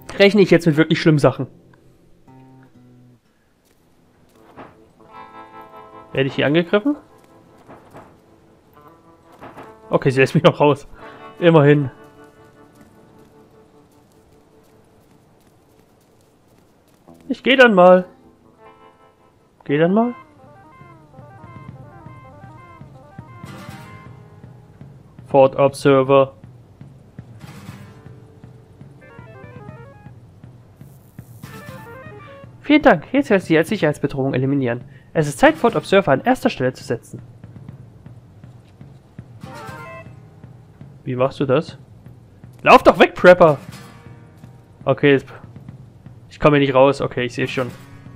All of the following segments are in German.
rechne ich jetzt mit wirklich schlimmen Sachen. Werde ich hier angegriffen? Okay, sie lässt mich noch raus. Immerhin. Ich gehe dann mal. Geh dann mal. Fort Observer. Vielen Dank. Jetzt werde ich Sie als Sicherheitsbedrohung eliminieren. Es ist Zeit, Fort Observer an erster Stelle zu setzen. Wie machst du das? Lauf doch weg, Prepper! Okay, ich komme hier nicht raus. Okay, ich sehe schon.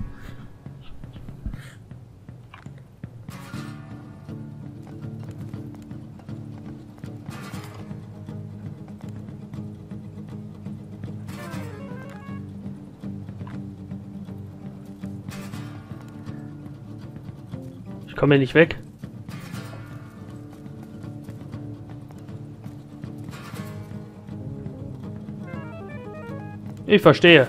Ich komme hier nicht weg. Ich verstehe.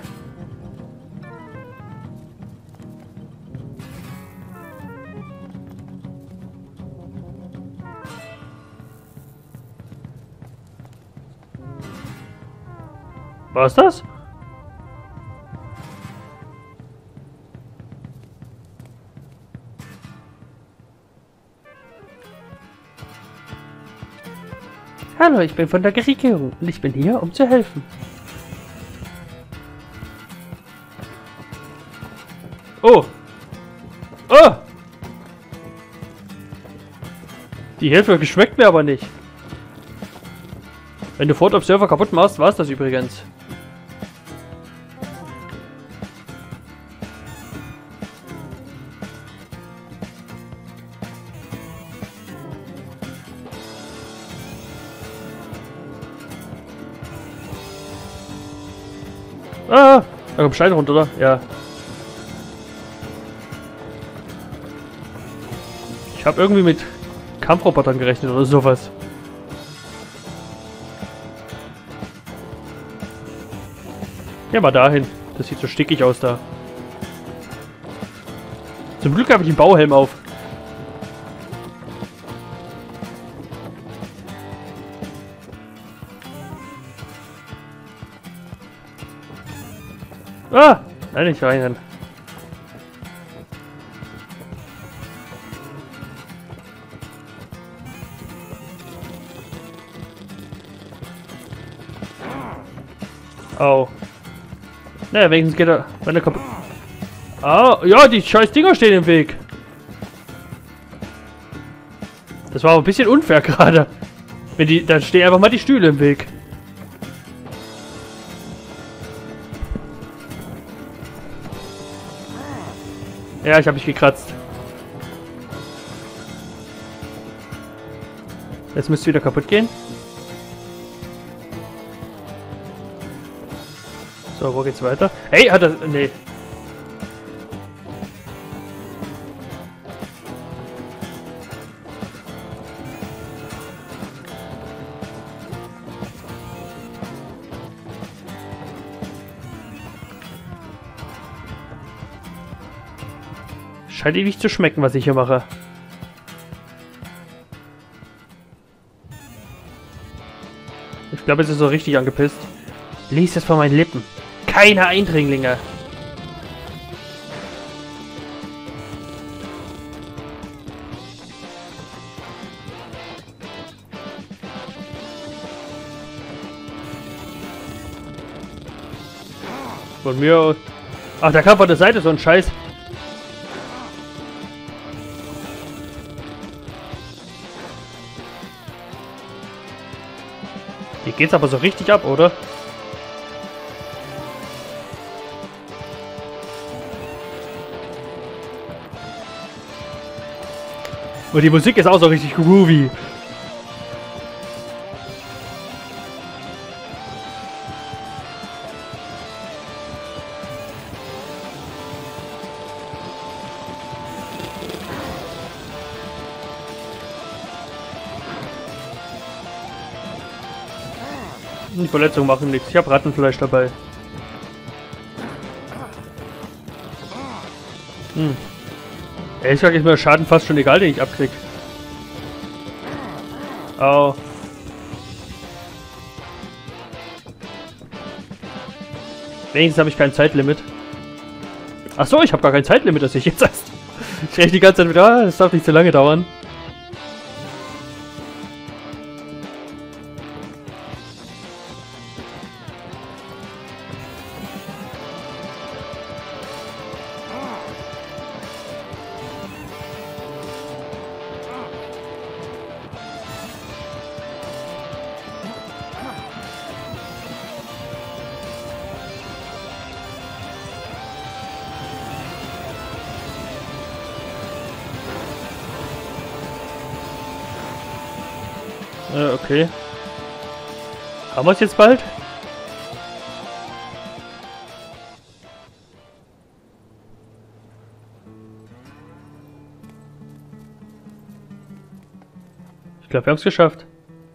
Was ist das? Hallo, ich bin von der Regierung und ich bin hier, um zu helfen. Oh! Oh! Die Hilfe geschmeckt mir aber nicht. Wenn du Fort Observer kaputt machst, war es das übrigens. Ah! Da kommt Stein runter, oder? Ja. Ich habe irgendwie mit Kampfrobotern gerechnet oder sowas. Ja, mal dahin. Das sieht so stickig aus da. Zum Glück habe ich einen Bauhelm auf. Ah! Nein, nicht rein. Au. Naja, wenigstens geht er. Wenn er kaputt. Ah, ja, die scheiß Dinger stehen im Weg. Das war aber ein bisschen unfair gerade. Wenn die. Dann stehen einfach mal die Stühle im Weg. Ja, ich habe mich gekratzt. Jetzt müsste wieder kaputt gehen. So, wo geht's weiter? Hey, hat er... Nee. Scheint ewig zu schmecken, was ich hier mache. Ich glaube, es ist so richtig angepisst. Lies es von meinen Lippen. Keine Eindringlinge. Von mir aus. Ach, da kam von der Seite so ein Scheiß. Hier geht's aber so richtig ab, oder? Und die Musik ist auch so richtig groovy. Die Verletzungen machen nichts. Ich habe Rattenfleisch dabei. Ehrlich gesagt ist mir der Schaden fast schon egal, den ich abkrieg. Au. Wenigstens habe ich kein Zeitlimit. Ach so, ich habe gar kein Zeitlimit, das ich jetzt erst. Ich rechne die ganze Zeit wieder, das darf nicht zu lange dauern. Okay. Haben wir es jetzt bald? Ich glaube, wir haben es geschafft.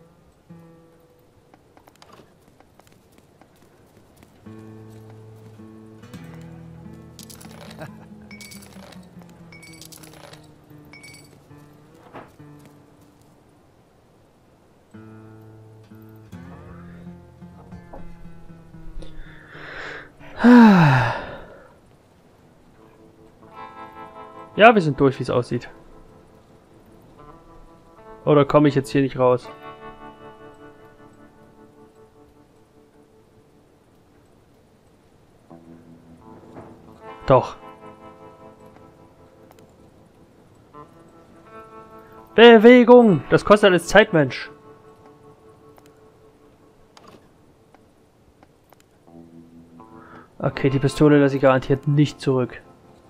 Ja, wir sind durch, wie es aussieht. Oder komme ich jetzt hier nicht raus? Doch. Bewegung! Das kostet alles Zeit, Mensch. Okay, die Pistole lasse ich garantiert nicht zurück.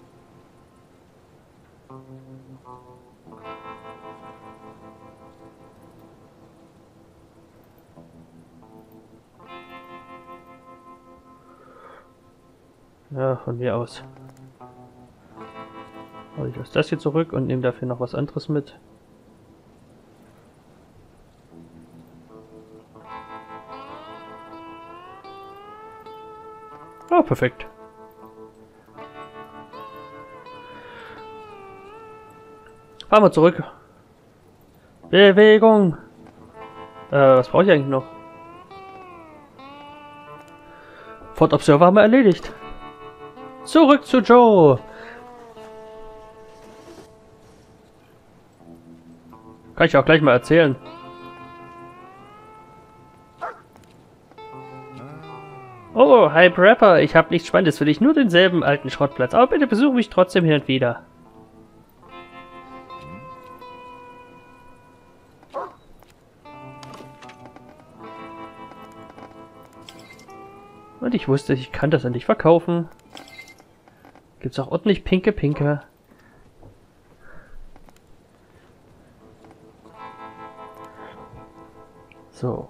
Ja, von mir aus. Aber ich lasse das hier zurück und nehme dafür noch was anderes mit. Oh, perfekt. Fahren wir zurück. Bewegung. Was brauche ich eigentlich noch? Fort Observer haben wir erledigt. Zurück zu Joe. Kann ich auch gleich mal erzählen. Oh, hi Prepper, ich habe nichts Spannendes für dich, nur denselben alten Schrottplatz. Aber bitte besuche mich trotzdem hin und wieder. Und ich wusste, ich kann das an dich verkaufen. Gibt's auch ordentlich Pinke. So.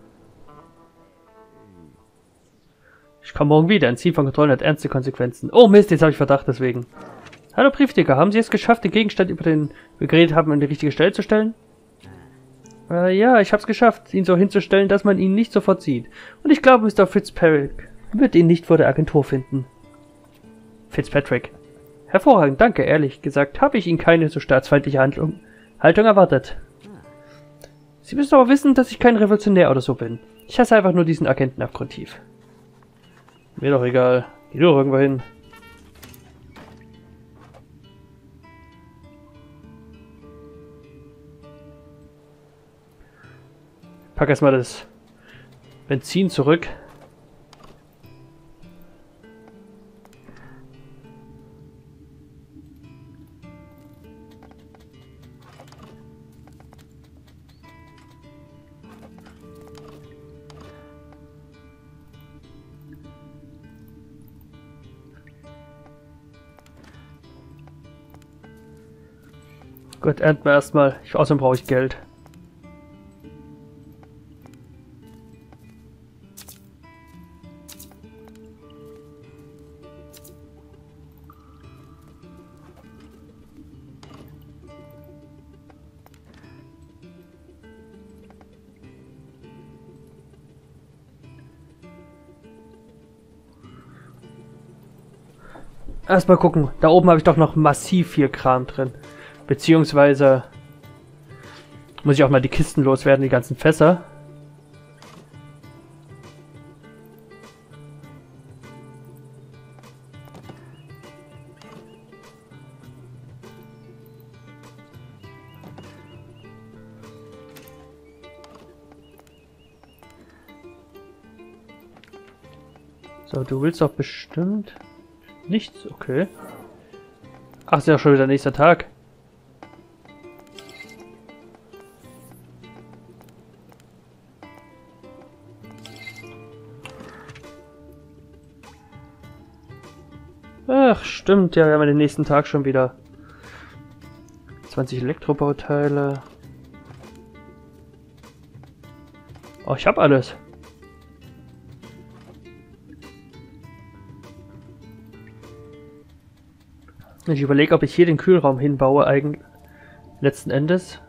Ich komme morgen wieder. Ein Ziel von Kontrollen hat ernste Konsequenzen. Oh Mist, jetzt habe ich Verdacht deswegen. Hallo Briefdicker, haben Sie es geschafft, den Gegenstand, über den wir geredet haben, an die richtige Stelle zu stellen? Ja, ich habe es geschafft, ihn so hinzustellen, dass man ihn nicht sofort sieht. Und ich glaube, Mr. Fitzpatrick wird ihn nicht vor der Agentur finden. Fitzpatrick. Hervorragend, danke. Ehrlich gesagt, habe ich Ihnen keine so staatsfeindliche Haltung erwartet. Sie müssen aber wissen, dass ich kein Revolutionär oder so bin. Ich hasse einfach nur diesen Agenten abgrundtief. Mir doch egal. Geh doch irgendwo hin. Pack erstmal das Benzin zurück. Gut, ernten wir erstmal. Außerdem brauche ich Geld. Erstmal gucken. Da oben habe ich doch noch massiv viel Kram drin. Beziehungsweise muss ich auch mal die Kisten loswerden, die ganzen Fässer. So, du willst doch bestimmt nichts, okay. Ach, ist ja schon wieder nächster Tag. Ach, stimmt, ja, wir haben den nächsten Tag schon wieder. 20 Elektrobauteile. Oh, ich habe alles. Ich überlege, ob ich hier den Kühlraum hinbaue, eigentlich letzten Endes.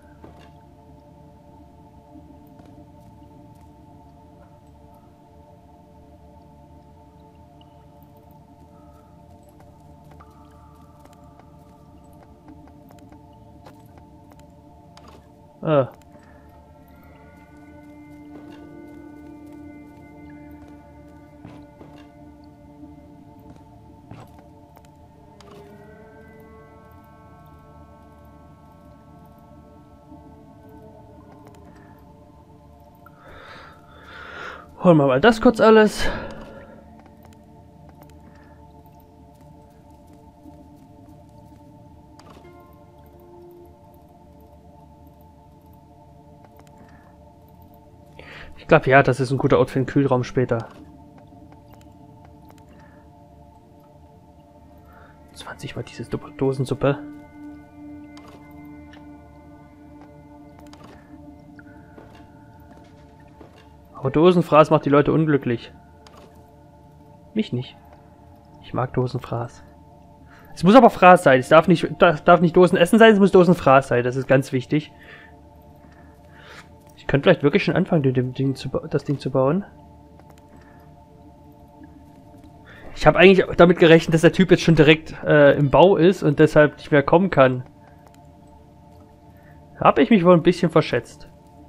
Ah. Holen wir mal das kurz alles. Ich glaube, ja, das ist ein guter Ort für den Kühlraum später. 20 mal diese Dosensuppe. Aber Dosenfraß macht die Leute unglücklich. Mich nicht. Ich mag Dosenfraß. Es muss aber Fraß sein. Es darf nicht Dosenessen sein, es muss Dosenfraß sein. Das ist ganz wichtig. Ich könnte vielleicht wirklich schon anfangen, das Ding zu bauen. Ich habe eigentlich damit gerechnet, dass der Typ jetzt schon direkt im Bau ist und deshalb nicht mehr kommen kann. Habe ich mich wohl ein bisschen verschätzt.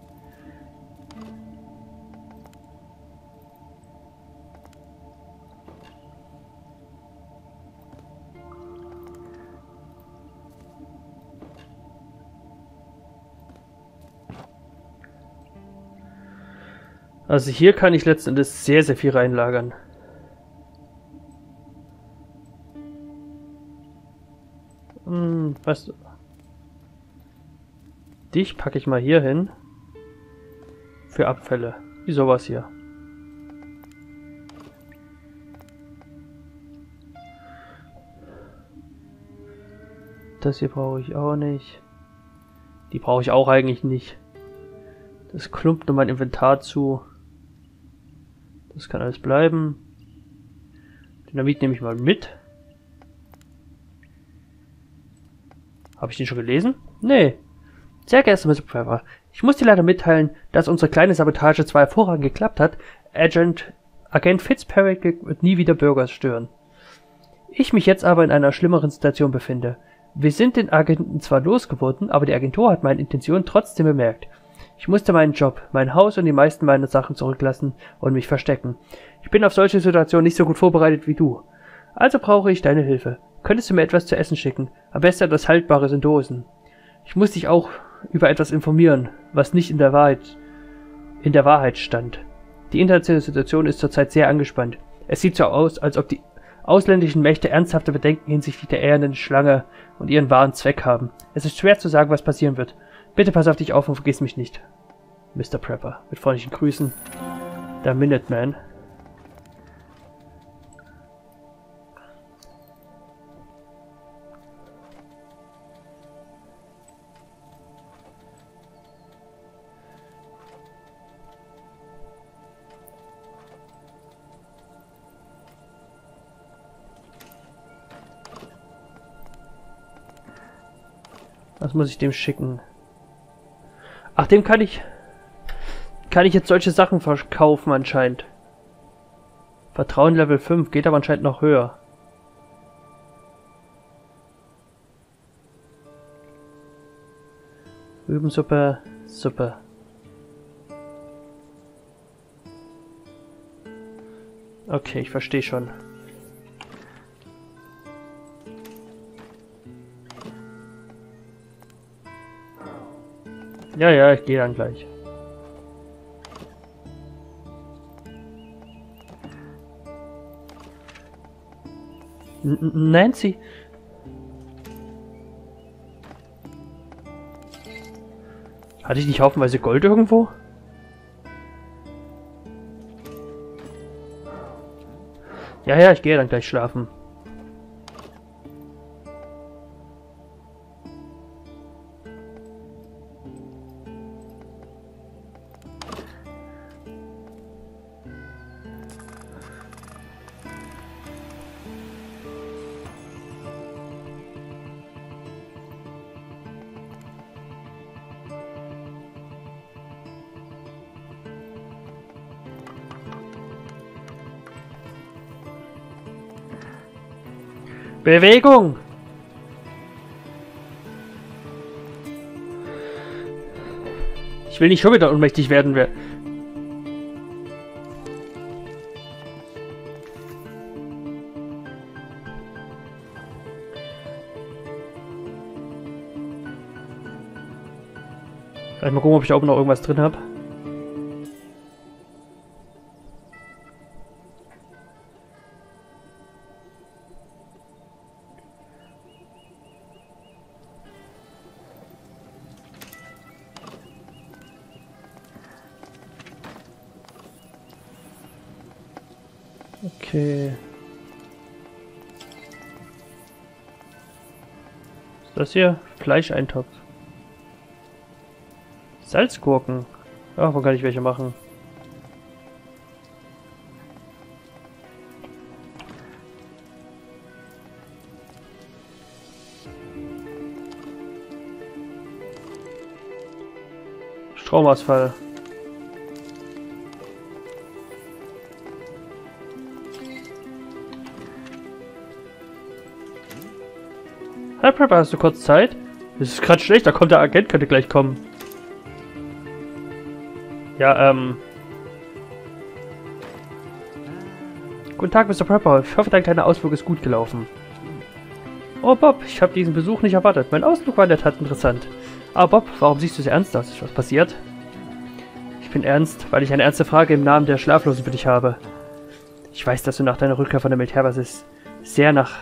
Also hier kann ich letzten Endes sehr, sehr viel reinlagern. Weißt du, dich packe ich mal hier hin. Für Abfälle. Wie sowas hier. Das hier brauche ich auch nicht. Die brauche ich auch eigentlich nicht. Das klumpt nur mein Inventar zu. Das kann alles bleiben. Dynamit nehme ich mal mit. Habe ich den schon gelesen? Nee. Sehr geehrter Mr. Trevor, ich muss dir leider mitteilen, dass unsere kleine Sabotage zwar hervorragend geklappt hat, Agent Fitzpatrick wird nie wieder Bürger stören. Ich mich jetzt aber in einer schlimmeren Situation befinde. Wir sind den Agenten zwar losgeworden, aber die Agentur hat meine Intention trotzdem bemerkt. Ich musste meinen Job, mein Haus und die meisten meiner Sachen zurücklassen und mich verstecken. Ich bin auf solche Situationen nicht so gut vorbereitet wie du. Also brauche ich deine Hilfe. Könntest du mir etwas zu essen schicken? Am besten etwas Haltbares in Dosen. Ich muss dich auch über etwas informieren, was nicht in der Wahrheit stand. Die internationale Situation ist zurzeit sehr angespannt. Es sieht so aus, als ob die ausländischen Mächte ernsthafte Bedenken hinsichtlich der ehernen Schlange und ihren wahren Zweck haben. Es ist schwer zu sagen, was passieren wird. Bitte pass auf dich auf und vergiss mich nicht. Mr. Prepper. Mit freundlichen Grüßen. Der Minuteman. Was muss ich dem schicken? Ach, dem kann ich jetzt solche Sachen verkaufen anscheinend. Vertrauen Level 5, geht aber anscheinend noch höher. Rübensuppe, Suppe. Okay, ich verstehe schon. Ja, ja, ich gehe dann gleich. Nancy. Hatte ich nicht haufenweise Gold irgendwo? Ja, ja, ich gehe dann gleich schlafen. Bewegung! Ich will nicht schon wieder ohnmächtig werden. Vielleicht mal gucken, ob ich da oben noch irgendwas drin habe. Okay. Was ist das hier? Fleischeintopf. Salzgurken. Ach, wo kann ich welche machen? Stromausfall. Hi Prepper, hast du kurz Zeit? Das ist gerade schlecht, da kommt der Agent, könnte gleich kommen. Ja, Guten Tag, Mr. Prepper. Ich hoffe, dein kleiner Ausflug ist gut gelaufen. Oh, Bob, ich habe diesen Besuch nicht erwartet. Mein Ausflug war in der Tat interessant. Aber Bob, warum siehst du so ernst aus? Ist was passiert? Ich bin ernst, weil ich eine ernste Frage im Namen der Schlaflosen für dich habe. Ich weiß, dass du nach deiner Rückkehr von der Militärbasis sehr nah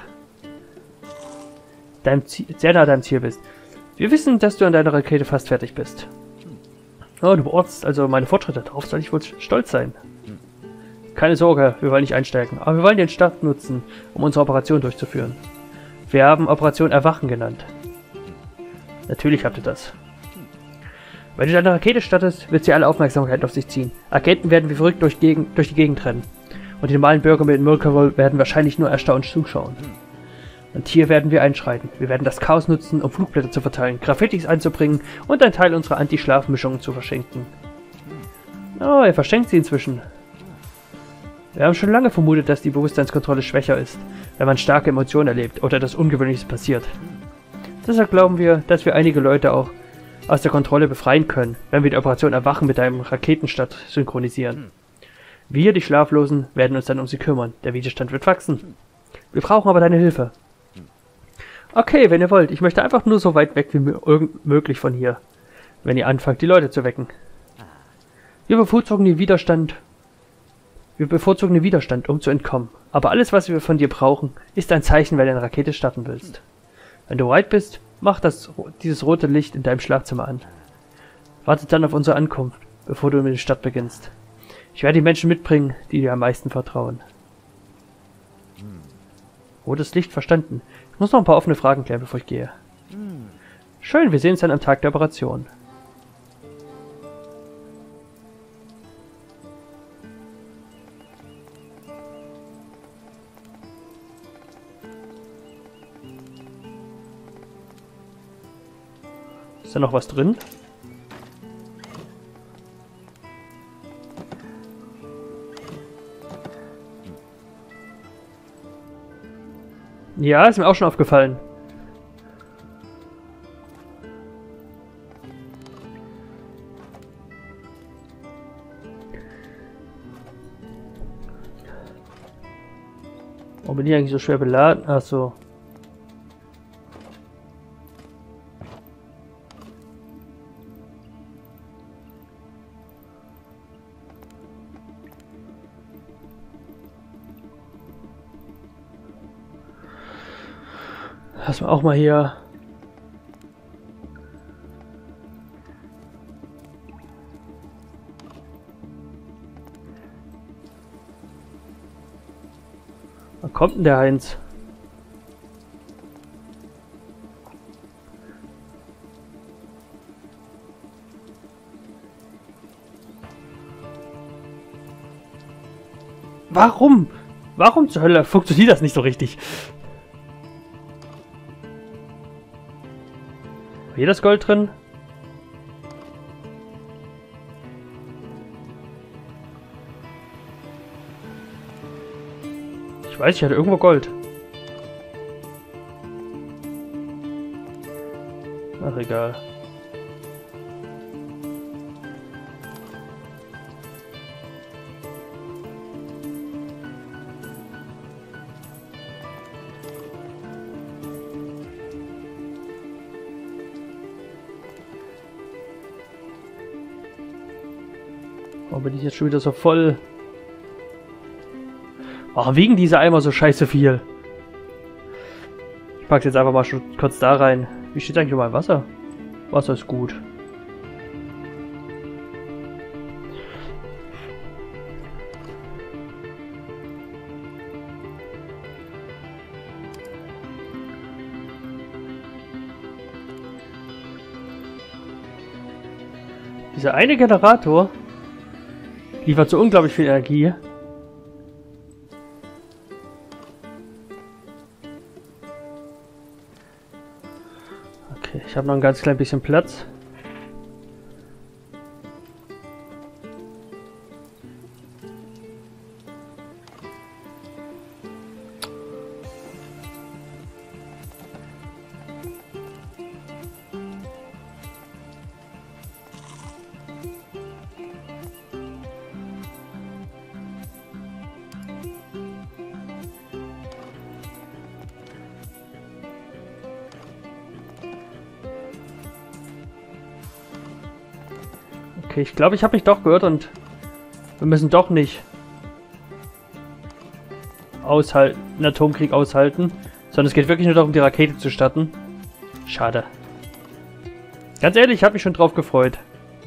deinem Ziel bist. Wir wissen, dass du an deiner Rakete fast fertig bist. Oh, du beurteilst also meine Fortschritte. Darauf soll ich wohl stolz sein. Keine Sorge, wir wollen nicht einsteigen, aber wir wollen den Start nutzen, um unsere Operation durchzuführen. Wir haben Operation Erwachen genannt. Natürlich habt ihr das. Wenn du deine Rakete startest, wird sie alle Aufmerksamkeit auf sich ziehen. Agenten werden wie verrückt durch die Gegend rennen. Und die normalen Bürger mit Murkerwohl werden wahrscheinlich nur erstaunt zuschauen. Und hier werden wir einschreiten. Wir werden das Chaos nutzen, um Flugblätter zu verteilen, Graffitis anzubringen und einen Teil unserer Anti-Schlafmischungen zu verschenken. Oh, er verschenkt sie inzwischen. Wir haben schon lange vermutet, dass die Bewusstseinskontrolle schwächer ist, wenn man starke Emotionen erlebt oder etwas Ungewöhnliches passiert. Deshalb glauben wir, dass wir einige Leute auch aus der Kontrolle befreien können, wenn wir die Operation Erwachen mit einem Raketenstart synchronisieren. Wir, die Schlaflosen, werden uns dann um sie kümmern. Der Widerstand wird wachsen. Wir brauchen aber deine Hilfe. Okay, wenn ihr wollt. Ich möchte einfach nur so weit weg wie möglich von hier, wenn ihr anfangt, die Leute zu wecken. Wir bevorzugen den Widerstand, um zu entkommen. Aber alles, was wir von dir brauchen, ist ein Zeichen, wenn du eine Rakete starten willst. Wenn du bereit bist, mach dieses rote Licht in deinem Schlafzimmer an. Wartet dann auf unsere Ankunft, bevor du mit der Stadt beginnst. Ich werde die Menschen mitbringen, die dir am meisten vertrauen. Rotes Licht verstanden. Ich muss noch ein paar offene Fragen klären, bevor ich gehe. Schön, wir sehen uns dann am Tag der Operation. Ist da noch was drin? Ja, ist mir auch schon aufgefallen. Warum bin ich eigentlich so schwer beladen? Ach so. Lass mal auch mal hier. Wann kommt denn der Heinz? Warum? Warum zur Hölle funktioniert das nicht so richtig? Hier das Gold drin? Ich weiß, ich hatte irgendwo Gold. Ach, egal. Warum bin ich jetzt schon wieder so voll? Warum wiegen diese Eimer so scheiße viel? Ich pack's jetzt einfach mal schon kurz da rein. Wie steht eigentlich um mein Wasser? Wasser ist gut. Dieser eine Generator liefert so unglaublich viel Energie. Okay, ich habe noch ein ganz klein bisschen Platz. Okay, ich glaube, ich habe mich doch gehört und wir müssen doch nicht einen Atomkrieg aushalten, sondern es geht wirklich nur darum, die Rakete zu starten. Schade. Ganz ehrlich, ich habe mich schon drauf gefreut.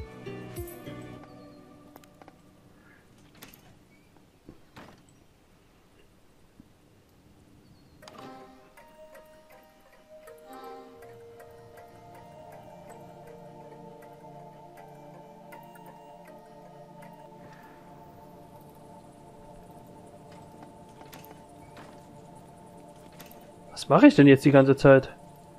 Was mache ich denn jetzt die ganze Zeit?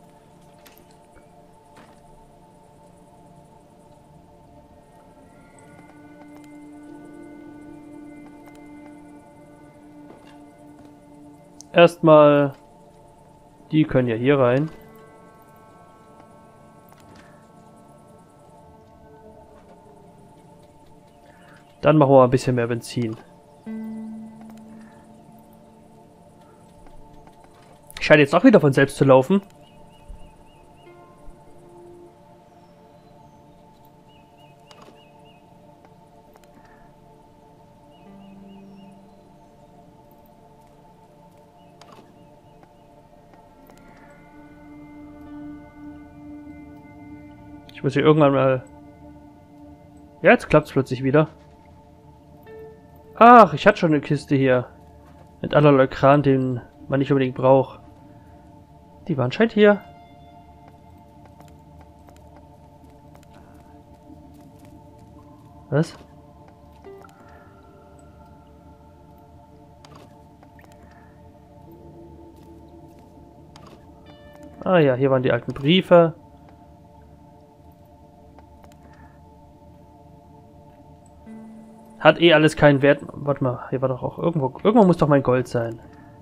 Erstmal, die können ja hier rein. Dann machen wir mal ein bisschen mehr Benzin. Scheint jetzt auch wieder von selbst zu laufen. Ich muss hier irgendwann mal... Ja, jetzt klappt es plötzlich wieder. Ach, ich hatte schon eine Kiste hier. Mit allerlei Kran, den man nicht unbedingt braucht. Die waren anscheinend hier. Was? Ah ja, hier waren die alten Briefe. Hat eh alles keinen Wert. Warte mal, hier war doch auch irgendwo muss doch mein Gold sein.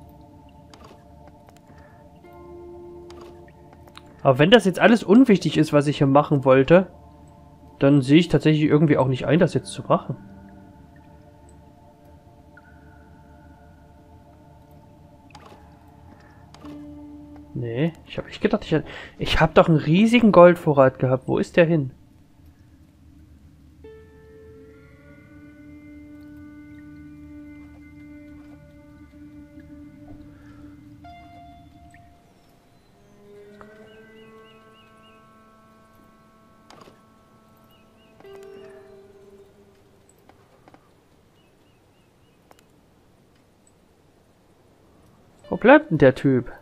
Aber wenn das jetzt alles unwichtig ist, was ich hier machen wollte, dann sehe ich tatsächlich irgendwie auch nicht ein, das jetzt zu machen. Nee, ich habe echt gedacht, ich habe doch einen riesigen Goldvorrat gehabt. Wo ist der hin? Wo bleibt denn der Typ?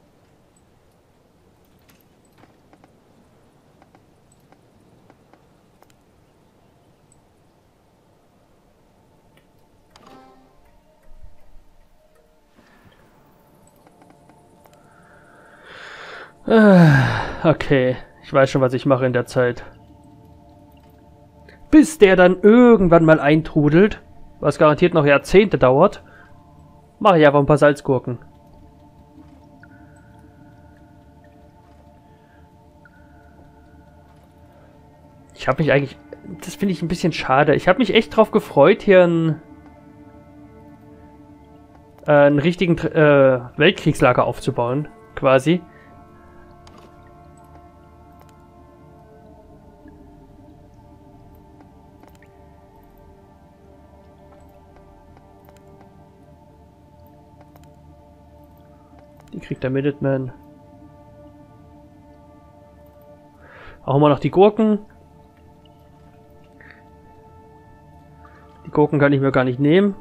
Okay, ich weiß schon, was ich mache in der Zeit. Bis der dann irgendwann mal eintrudelt, was garantiert noch Jahrzehnte dauert, mache ich einfach ein paar Salzgurken. Ich habe mich eigentlich... Das finde ich ein bisschen schade. Ich habe mich echt drauf gefreut, hier einen richtigen Weltkriegslager aufzubauen, quasi. Die kriegt der Minuteman. Auch mal noch die Gurken. Die Gurken kann ich mir gar nicht nehmen.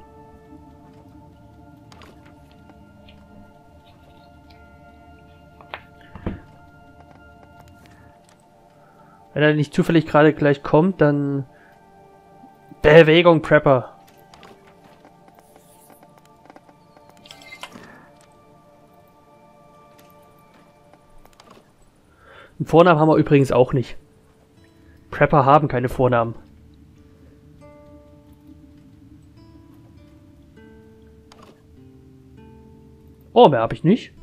Wenn er nicht zufällig gerade gleich kommt, dann... Bewegung, Prepper. Einen Vornamen haben wir übrigens auch nicht. Prepper haben keine Vornamen. Oh, mehr habe ich nicht.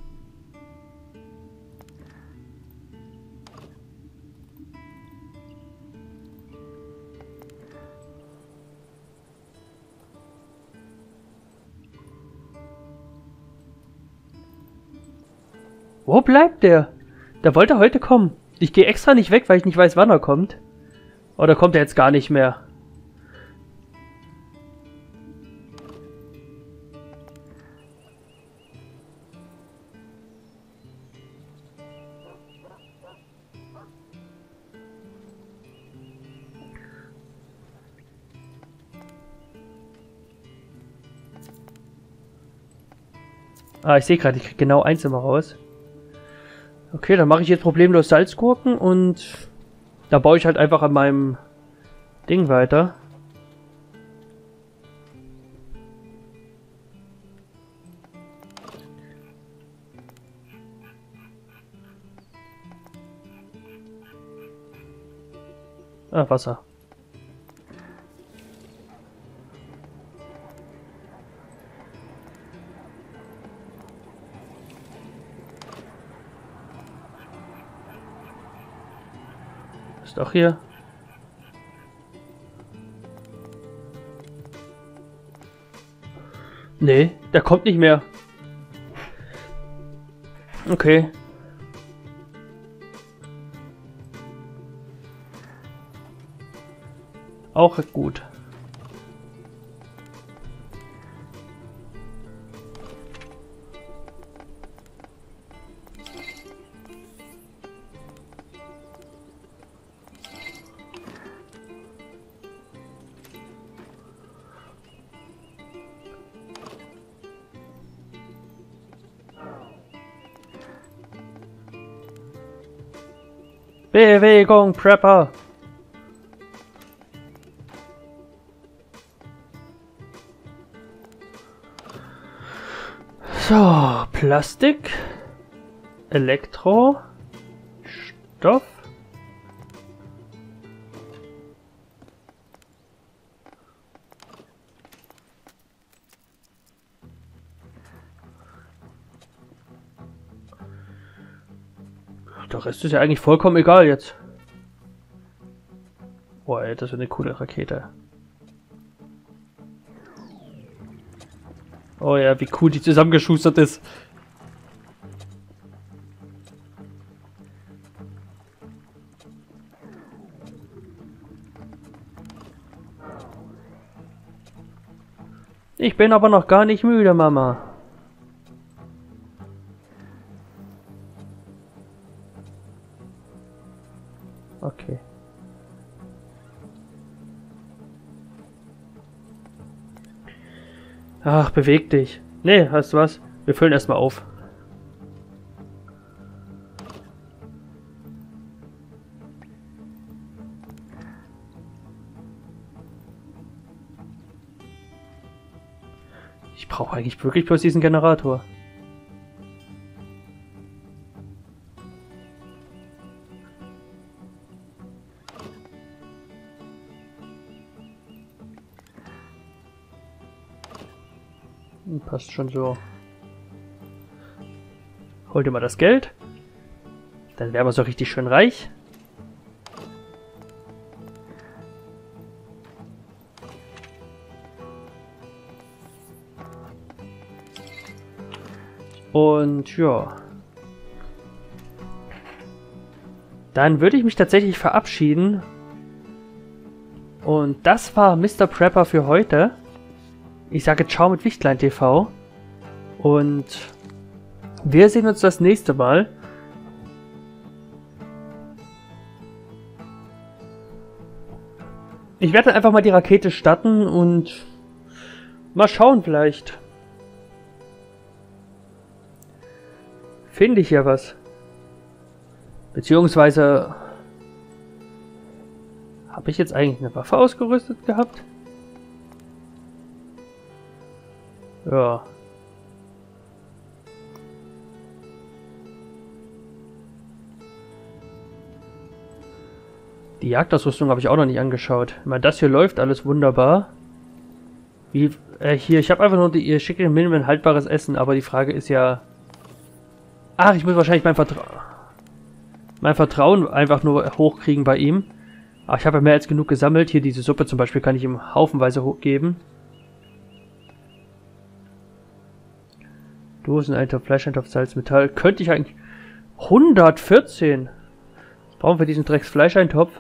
Wo bleibt der? Der wollte heute kommen. Ich gehe extra nicht weg, weil ich nicht weiß, wann er kommt. Oder kommt er jetzt gar nicht mehr? Ah, ich sehe gerade, ich kriege genau eins immer raus. Okay, dann mache ich jetzt problemlos Salzgurken und da baue ich halt einfach an meinem Ding weiter. Ah, Wasser. Ist doch hier. Nee, der kommt nicht mehr. Okay. Auch gut. Bewegung, Prepper! So, Plastik, Elektro, Stoff. Der Rest ist ja eigentlich vollkommen egal jetzt. Boah, ey, das ist eine coole Rakete. Oh ja, wie cool die zusammengeschustert ist. Ich bin aber noch gar nicht müde, Mama. Okay. Ach, beweg dich. Nee, weißt du was? Wir füllen erstmal auf. Ich brauche eigentlich wirklich bloß diesen Generator. Passt schon so. Hol dir mal das Geld. Dann wären wir so richtig schön reich. Und ja. Dann würde ich mich tatsächlich verabschieden. Und das war Mr. Prepper für heute. Ich sage ciao mit Wichtlein TV. Und wir sehen uns das nächste Mal. Ich werde einfach mal die Rakete starten und mal schauen vielleicht. Finde ich ja was. Beziehungsweise habe ich jetzt eigentlich eine Waffe ausgerüstet gehabt? Ja. Die Jagdausrüstung habe ich auch noch nicht angeschaut. Ich meine, das hier läuft alles wunderbar. Wie, hier, ich habe einfach nur ihr schicke Minimum haltbares Essen, aber die Frage ist ja... Ach, ich muss wahrscheinlich mein Vertrauen einfach nur hochkriegen bei ihm. Ach, ich habe ja mehr als genug gesammelt. Hier, diese Suppe zum Beispiel kann ich ihm haufenweise hochgeben. Dosen, Eintopf, Fleischeintopf, Salz, Metall. Könnte ich eigentlich... 114! Brauchen wir diesen Drecksfleischeintopf?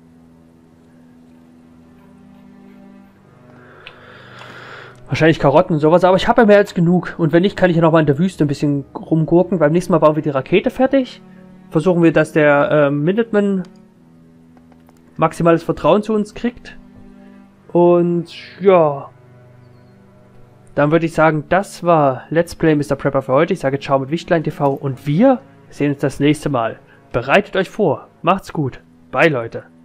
Wahrscheinlich Karotten und sowas, aber ich habe ja mehr als genug. Und wenn nicht, kann ich ja noch mal in der Wüste ein bisschen rumgurken. Beim nächsten Mal bauen wir die Rakete fertig. Versuchen wir, dass der Minuteman maximales Vertrauen zu uns kriegt. Und ja... Dann würde ich sagen, das war Let's Play Mr. Prepper für heute. Ich sage ciao mit Wichtlein TV und wir sehen uns das nächste Mal. Bereitet euch vor. Macht's gut. Bye, Leute.